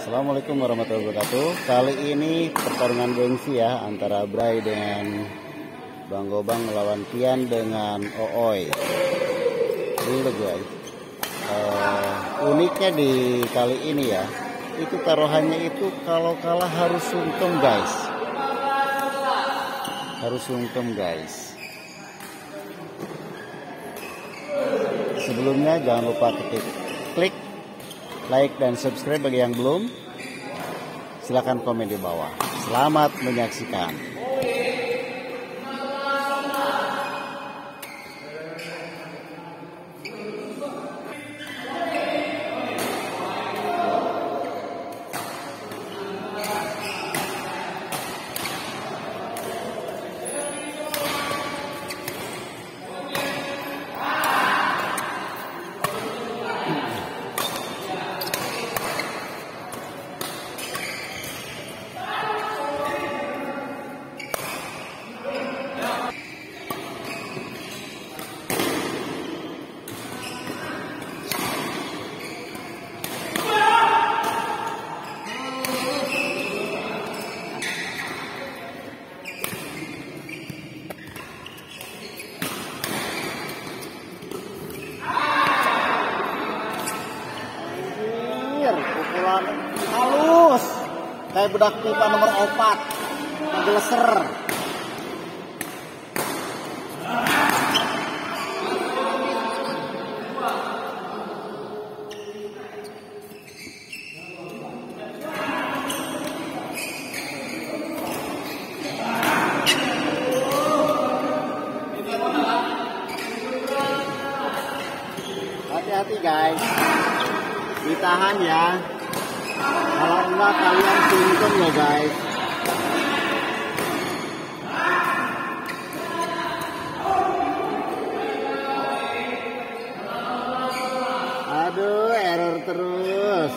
Assalamualaikum warahmatullahi wabarakatuh. Kali ini pertarungan gengsi ya antara Bray dengan Bang Gobang melawan Kian dengan Ooy. Dulu guys, uniknya di kali ini ya, itu taruhannya itu kalau kalah harus sungkem guys. Harus sungkem guys. Sebelumnya jangan lupa klik like dan subscribe bagi yang belum. Silahkan komen di bawah. Selamat menyaksikan. Pukulan halus kayak bedak pipa nomor 4 ngegeleser. Hati-hati guys, ditahan ya, kalau enggak kalian sungkem ya guys. Aduh, error terus.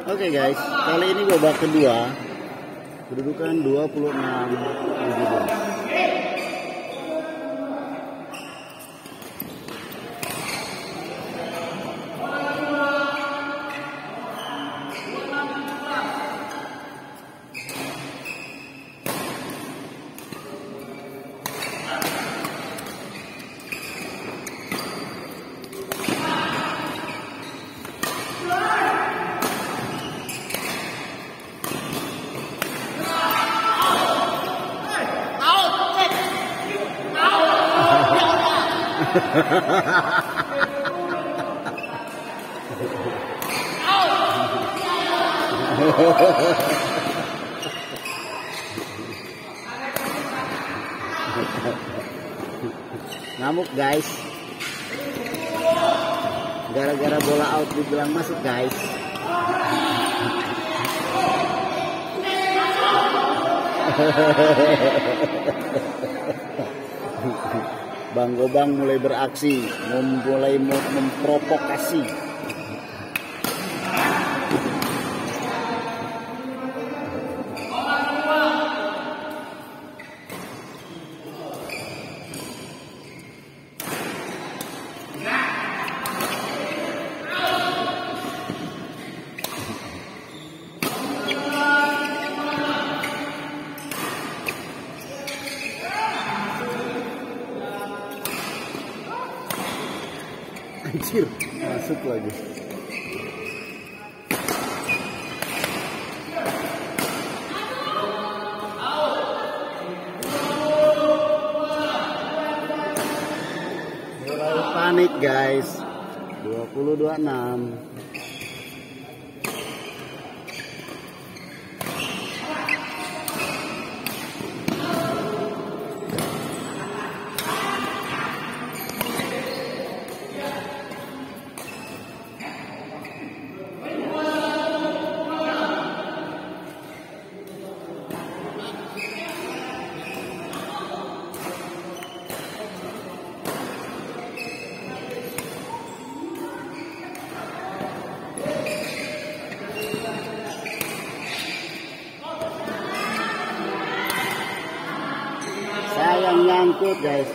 Oke guys, kali ini babak kedua. Kedudukan 26-17. Ngamuk guys, gara-gara bola out dibilang masuk guys. Bang Gobang mulai beraksi, mulai memprovokasi. Anjir, masuk lagi. Mulai panik guys. 20-26. Sayang nyangkut guys.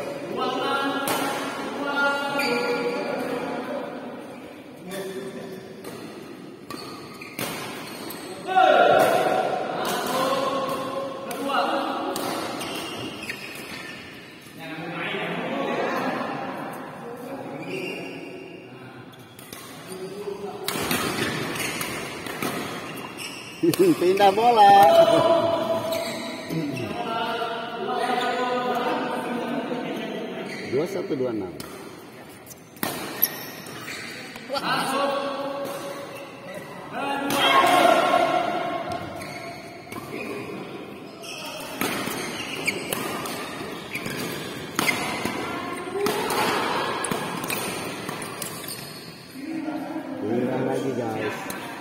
Pindah bola. 21-26. Kurang lagi guys.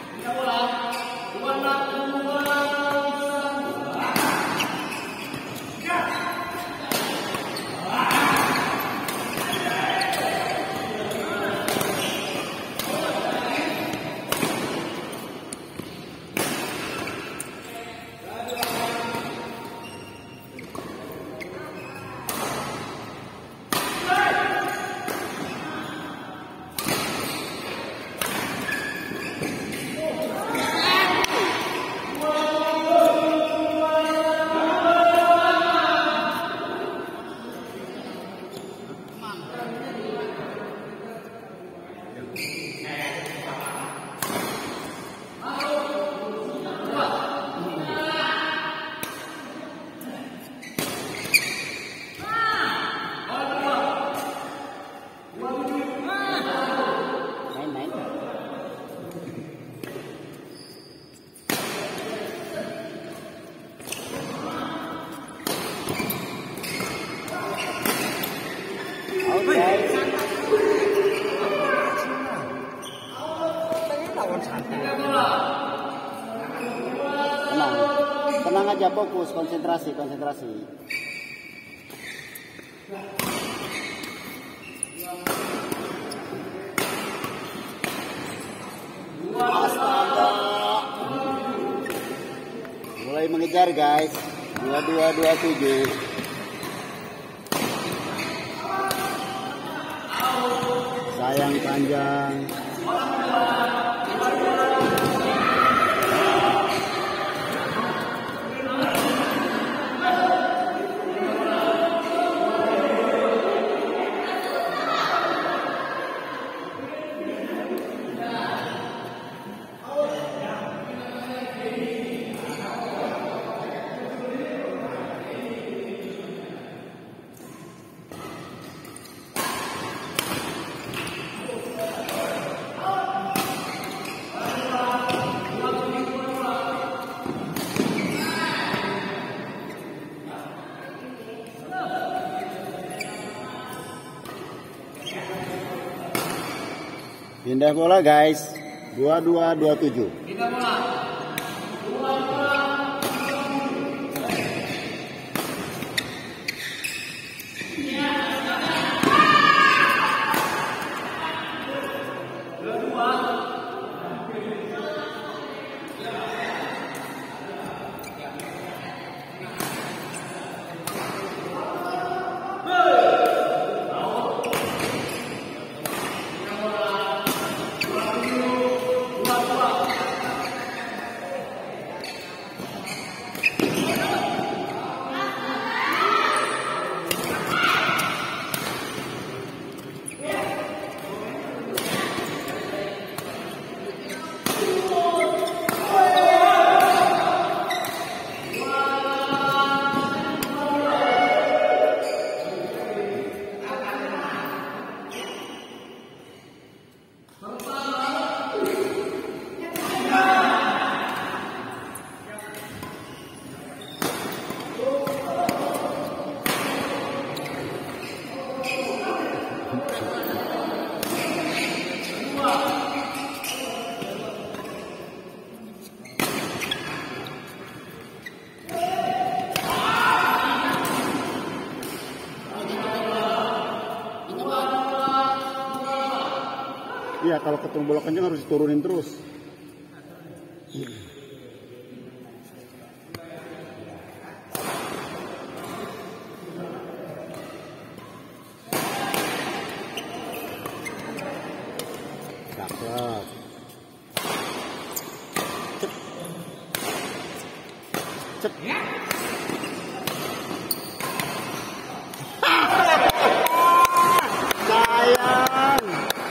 Tenang aja, fokus, konsentrasi. Astaga. kejar guys. 2227. Sayang panjang. Pindah bola guys. 2227. Pindah bola. Iya, kalau ketemu bola kencang harus diturunin terus. Cakep. Cep. Cep. Sayang.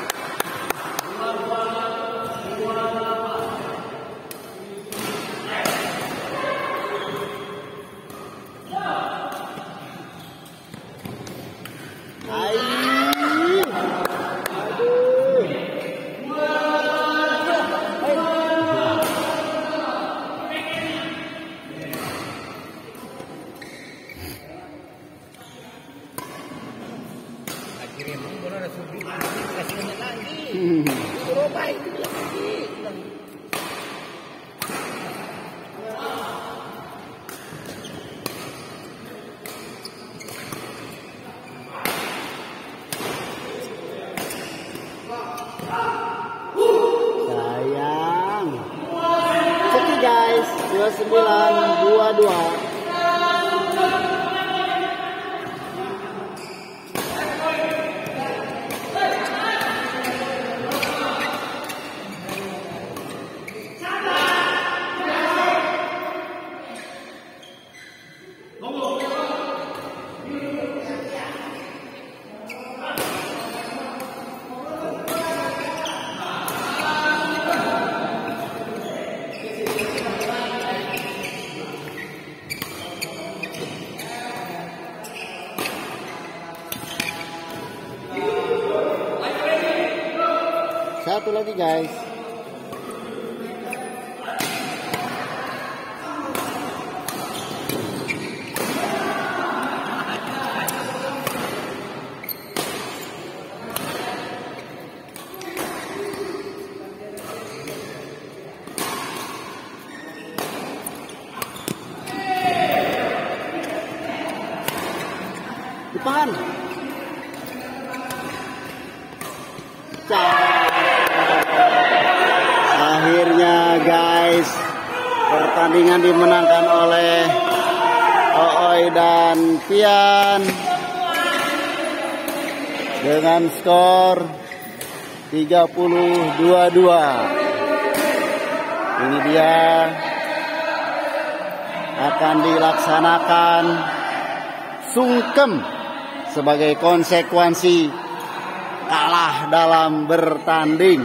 Sayang. Oke guys, 2922. Satu lagi guys. Depan. Akhirnya guys, Pertandingan dimenangkan oleh Ooy dan Pian dengan skor 30-22. Ini dia akan dilaksanakan sungkem sebagai konsekuensi kalah dalam bertanding.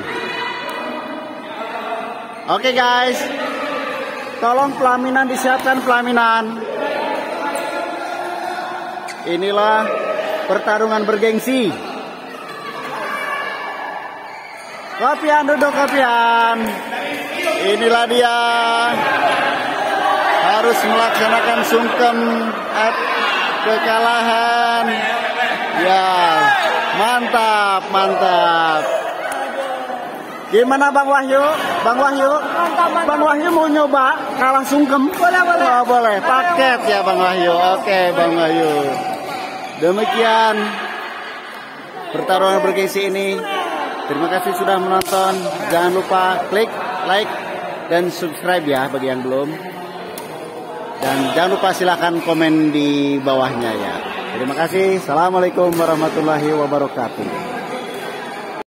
Oke guys, tolong pelaminan disiapkan, pelaminan. Inilah pertarungan bergengsi. Kopian, duduk Kopian. Inilah dia, harus melaksanakan sungkem kekalahan. Ya, mantap, mantap. Gimana Bang Wahyu? Bang Wahyu? Bang Wahyu mau nyoba kalah sungkem? Boleh, boleh. Oh, boleh. Paket ya Bang Wahyu. Oke, Bang Wahyu. Demikian pertarungan bergengsi ini. Terima kasih sudah menonton. Jangan lupa klik like dan subscribe ya bagi yang belum. Dan jangan lupa silahkan komen di bawahnya ya. Terima kasih. Assalamualaikum warahmatullahi wabarakatuh.